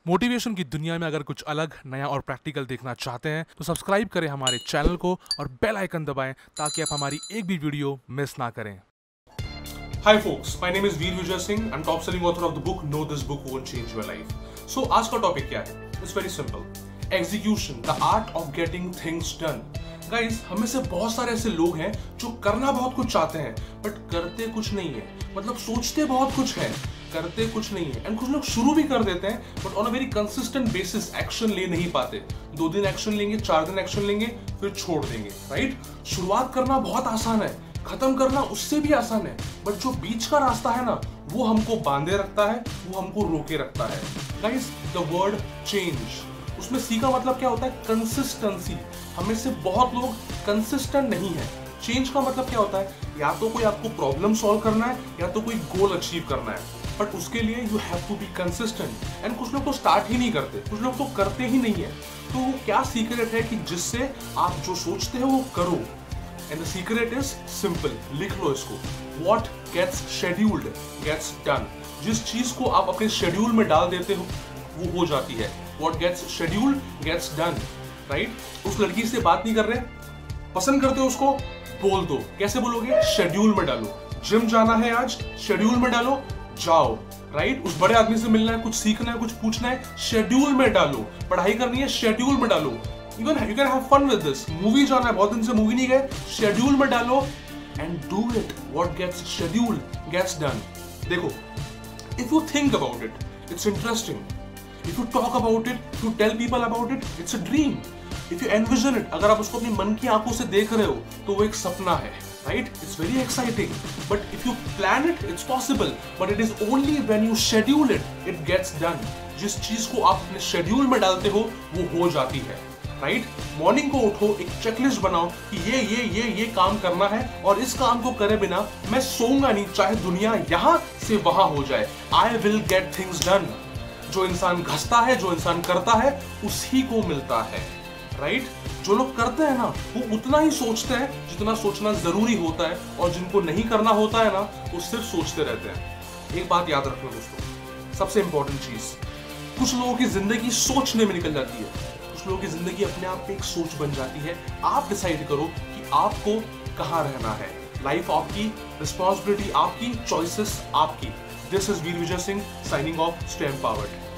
Motivation की दुनिया में अगर कुछ अलग, नया और प्रैक्टिकल देखना चाहते हैं तो सब्सक्राइब करें हमारे चैनल को और बेल आइकन दबाएं ताकि आप हमारी एक भी वीडियो मिस ना करें। Hi folks, my name is Veer Vijay Singh. I'm top selling author of the book No This Book Won't Change Your Life. So आज का टॉपिक क्या है? It's very simple. Execution, the art of getting things done. Guys, हमें से बहुत सारे ऐसे लोग हैं जो करना बहुत कुछ चाहते हैं बट करते कुछ नहीं है। मतलब सोचते बहुत कुछ है, करते कुछ नहीं है। एंड कुछ लोग शुरू भी कर देते हैं but on a very consistent basis action ले नहीं पाते। 2 दिन एक्शन लेंगे, 4 दिन एक्शन लेंगे, फिर छोड़ देंगे। राइट? शुरुआत करना बहुत आसान है, खत्म करना उससे भी आसान है, बट जो बीच का रास्ता है ना, वो हमको बांधे रखता है, वो हमको रोके रखता है। गाइस, द वर्ड चेंज, उसमें सी का मतलब क्या होता है? कंसिस्टेंसी। हमें से बहुत लोग कंसिस्टेंट नहीं है। चेंज का मतलब क्या होता है? या तो कोई आपको प्रॉब्लम सॉल्व करना है या तो कोई गोल अचीव करना है, बट उसके लिए you have to be consistent. And कुछ लोग तो स्टार्ट ही नहीं करते, कुछ लोग तो करते ही नहीं है। तो वो क्या सीक्रेट है कि जिससे आप जो सोचते हो वो करो? And the secret is simple. लिख लो इसको. What gets scheduled gets done. जिस चीज को आप अपने शेड्यूल में डाल देते हो वो हो जाती है. What gets scheduled gets done. Right? उस लड़की से बात नहीं कर रहे, पसंद करते हो उसको, बोल दो. कैसे बोलोगे? शेड्यूल में डालो. जिम जाना है आज, शेड्यूल में डालो, जाओ. राइट? उस बड़े आदमी से मिलना है, कुछ सीखना है, कुछ पूछना है, शेड्यूल में डालो. पढ़ाई करनी है, शेड्यूल में डालो. Even you can have fun with this. Movie जाना है, बहुत दिन से मूवी नहीं गए, शेड्यूल में डालो and do it. What gets scheduled gets done. देखो, if you think about it, it's interesting. If you talk about it, if you tell people about it, it's a dream. If you envision it, अगर आप उसको अपनी मन की आंखों से देख रहे हो, तो वो एक सपना है. Right? It's very exciting. But if you plan it, it's possible. But it is only when you schedule it, it gets done. जिस चीज को आप अपने शेड्यूल में डालते हो, वो हो जाती है. राइट? मॉर्निंग को उठो, एक चेकलिस्ट बनाओ कि ये काम करना है और इस काम को करे बिना मैं सोऊंगा नहीं, चाहे दुनिया यहां से वहां हो जाए. I will get things done. जो इंसान घसता है, जो इंसान करता है, उसी को मिलता है. राइट? जो लोग करते हैं ना, वो उतना ही सोचते हैं जितना सोचना जरूरी होता है, और जिनको नहीं करना होता है ना, वो सिर्फ सोचते रहते हैं. एक बात याद रखना दोस्तों, सबसे इंपॉर्टेंट चीज, कुछ लोगों की जिंदगी सोचने में निकल जाती है, कुछ लोगों की जिंदगी अपने आप पे एक सोच बन जाती है. आप डिसाइड करो कि आपको कहां रहना है. लाइफ आपकी, रिस्पॉन्सिबिलिटी आपकी, चॉइसेस आपकी. This is Veer Vijay Singh signing off. Stay empowered.